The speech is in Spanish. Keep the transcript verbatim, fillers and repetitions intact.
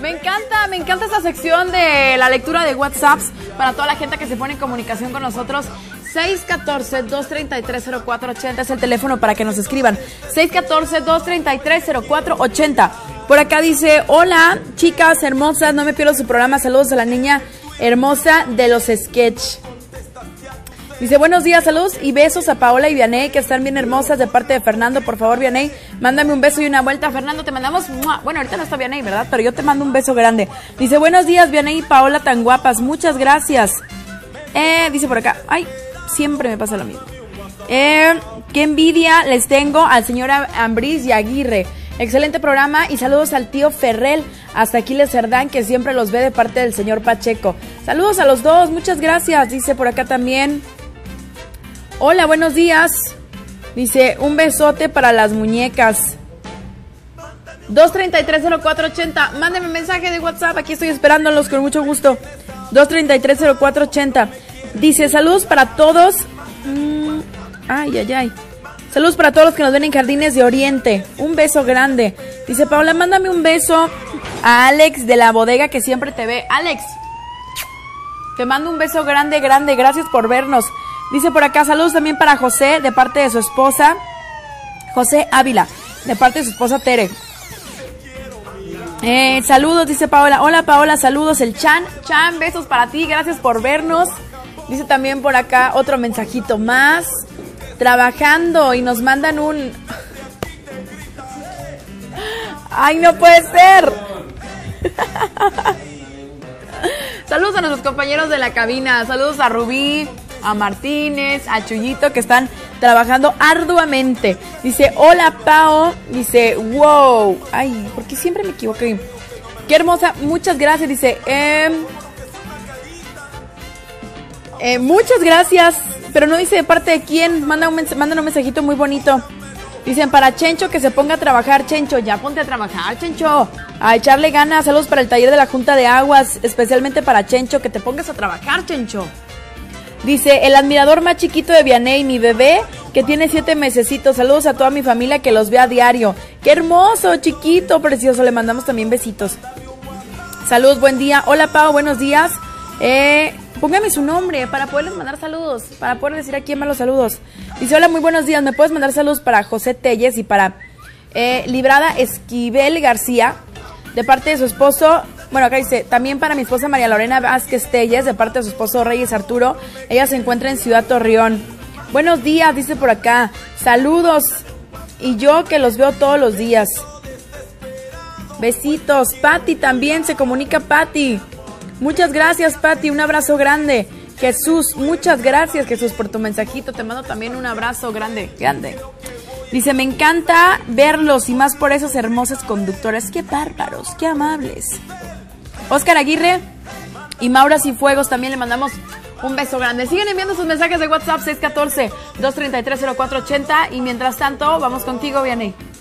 Me encanta, me encanta esta sección de la lectura de WhatsApps para toda la gente que se pone en comunicación con nosotros. seis uno cuatro, dos tres tres, cero cuatro ocho cero es el teléfono para que nos escriban. seis uno cuatro, dos tres tres, cero cuatro ocho cero. Por acá dice, hola, chicas hermosas, no me pierdo su programa. Saludos a la niña hermosa de los sketch. Dice, buenos días, saludos y besos a Paola y Vianey, que están bien hermosas, de parte de Fernando. Por favor, Vianey, mándame un beso y una vuelta. Fernando, te mandamos, ¡mua! Bueno, ahorita no está Vianey, ¿verdad? Pero yo te mando un beso grande. Dice, buenos días, Vianey y Paola, tan guapas, muchas gracias. Eh, dice por acá, ay, siempre me pasa lo mismo. Eh, qué envidia les tengo al señor Ambriz y Aguirre. Excelente programa y saludos al tío Ferrell, hasta Aquiles Cerdán, que siempre los ve de parte del señor Pacheco. Saludos a los dos, muchas gracias. Dice por acá también, hola, buenos días. Dice, un besote para las muñecas. dos tres tres, cero cuatro ocho cero. Mándenme mensaje de WhatsApp, aquí estoy esperándolos con mucho gusto. dos tres tres, cero cuatro ocho cero. Dice, saludos para todos. Mm, ay, ay, ay. Saludos para todos los que nos ven en Jardines de Oriente. Un beso grande. Dice Paola, mándame un beso a Alex de la bodega que siempre te ve. Alex, te mando un beso grande, grande. Gracias por vernos. Dice por acá, saludos también para José, de parte de su esposa, José Ávila, de parte de su esposa Tere. Eh, saludos, dice Paola. Hola Paola, saludos, el Chan. Chan, besos para ti, gracias por vernos. Dice también por acá otro mensajito más. Trabajando y nos mandan un... ¡Ay, no puede ser! Saludos a nuestros compañeros de la cabina. Saludos a Rubí, a Martínez, a Chuyito, que están trabajando arduamente. Dice, hola Pao. Dice, wow. Ay, ¿por qué siempre me equivoco? Qué hermosa, muchas gracias. Dice, eh, eh, muchas gracias. Pero no dice de parte de quién. Manda un, mandan un mensajito muy bonito. Dicen para Chencho que se ponga a trabajar. Chencho, ya ponte a trabajar, Chencho. A echarle ganas. Saludos para el taller de la Junta de Aguas. Especialmente para Chencho, que te pongas a trabajar, Chencho. Dice, el admirador más chiquito de Vianey, mi bebé, que tiene siete mesecitos. Saludos a toda mi familia que los ve a diario. ¡Qué hermoso, chiquito, precioso! Le mandamos también besitos. Saludos, buen día. Hola, Pau, buenos días. Eh... Póngame su nombre para poderles mandar saludos, para poder decir a quién más los saludos. Dice, hola, muy buenos días, ¿me puedes mandar saludos para José Telles y para eh, Librada Esquivel García, de parte de su esposo? Bueno, acá dice, también para mi esposa María Lorena Vázquez Telles, de parte de su esposo Reyes Arturo. Ella se encuentra en Ciudad Torreón. Buenos días, dice por acá, saludos, y yo que los veo todos los días. Besitos. Pati también, se comunica Pati. Muchas gracias, Pati, un abrazo grande. Jesús, muchas gracias, Jesús, por tu mensajito. Te mando también un abrazo grande, grande. Dice, me encanta verlos y más por esos hermosos conductores. Qué bárbaros, qué amables. Óscar Aguirre y Maura Cifuegos también le mandamos un beso grande. Siguen enviando sus mensajes de WhatsApp seis uno cuatro, dos tres tres, cero cuatro ocho cero. Y mientras tanto, vamos contigo, Vianey.